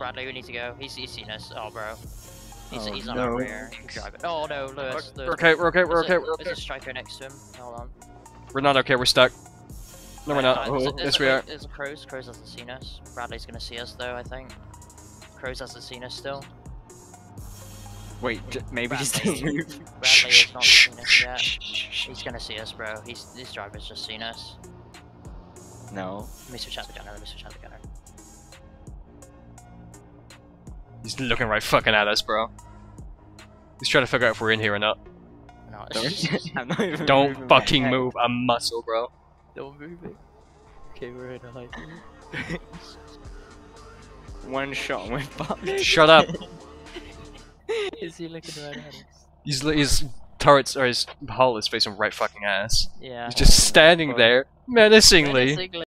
Bradley, we need to go. He's seen us. Oh, bro. He's on no. our rear. He's driving. Oh no, Lewis. We're okay, we're okay, we're okay, we're There's okay. a striker next to him. Hold on. We're not okay, we're stuck. No, we're not. Yes, we are. There's a Crows. Crows hasn't seen us. Bradley's gonna see us though, I think. Crows hasn't seen us still. Wait, maybe just Bradley. don't move. Bradley has not seen us yet. He's gonna see us, bro. This driver's just seen us. No. Let me switch out the gunner. Let me switch out the gunner. He's looking right fucking at us, bro. He's trying to figure out if we're in here or not. No, I'm not even Don't moving fucking my head. move a muscle, bro. don't move it. Okay, we're in a high. One shot and we're fucked. Shut up. Is he looking right at us? His turrets or his hull is facing right fucking ass. Yeah. He's just standing there menacingly.